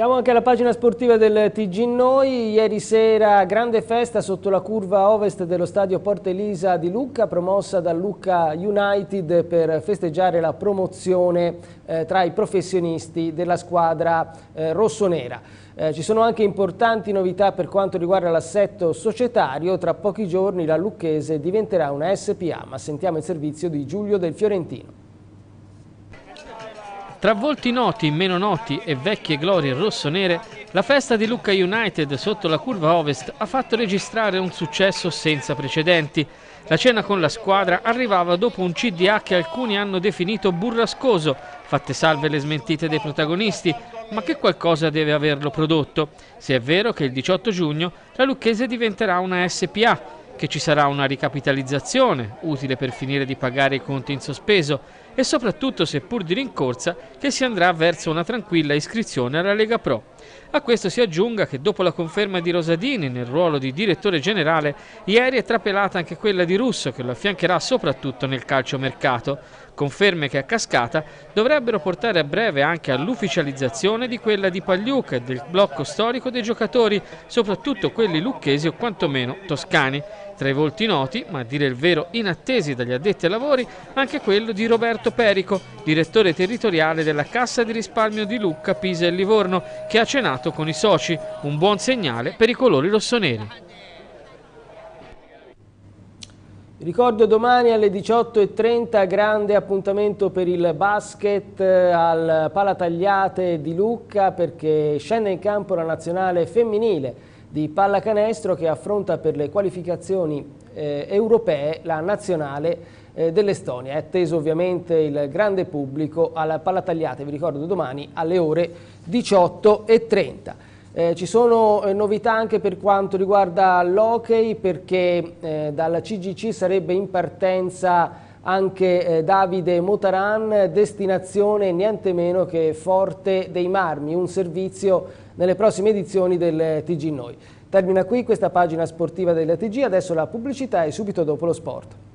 Siamo anche alla pagina sportiva del TG Noi. Ieri sera grande festa sotto la curva ovest dello stadio Porta Elisa di Lucca, promossa dal Lucca United per festeggiare la promozione tra i professionisti della squadra rossonera. Ci sono anche importanti novità per quanto riguarda l'assetto societario. Tra pochi giorni la Lucchese diventerà una SPA, ma sentiamo il servizio di Giulio Del Fiorentino. Tra volti noti, meno noti e vecchie glorie rossonere, la festa di Lucca United sotto la curva ovest ha fatto registrare un successo senza precedenti. La cena con la squadra arrivava dopo un CDA che alcuni hanno definito burrascoso, fatte salve le smentite dei protagonisti, ma che qualcosa deve averlo prodotto. Se è vero che il 18 giugno la Lucchese diventerà una SPA, che ci sarà una ricapitalizzazione, utile per finire di pagare i conti in sospeso, e soprattutto, seppur di rincorsa, che si andrà verso una tranquilla iscrizione alla Lega Pro. A questo si aggiunga che dopo la conferma di Rosadini nel ruolo di direttore generale, ieri è trapelata anche quella di Russo, che lo affiancherà soprattutto nel calciomercato. Conferme che a cascata dovrebbero portare a breve anche all'ufficializzazione di quella di Pagliuca e del blocco storico dei giocatori, soprattutto quelli lucchesi o quantomeno toscani. Tra i volti noti, ma a dire il vero inattesi dagli addetti ai lavori, anche quello di Roberto Perico, direttore territoriale della Cassa di risparmio di Lucca, Pisa e Livorno, che ha cenato con i soci, un buon segnale per i colori rossoneri. Ricordo domani alle 18:30 grande appuntamento per il basket al Palatagliate di Lucca, perché scende in campo la nazionale femminile di pallacanestro che affronta per le qualificazioni europee la nazionale dell'Estonia. È atteso ovviamente il grande pubblico al Palatagliate, vi ricordo domani alle ore 18:30. Ci sono novità anche per quanto riguarda l'hockey, perché dalla CGC sarebbe in partenza anche Davide Motaran, destinazione niente meno che Forte dei Marmi, un servizio nelle prossime edizioni del TG Noi. Termina qui questa pagina sportiva del TG, adesso la pubblicità e subito dopo lo sport.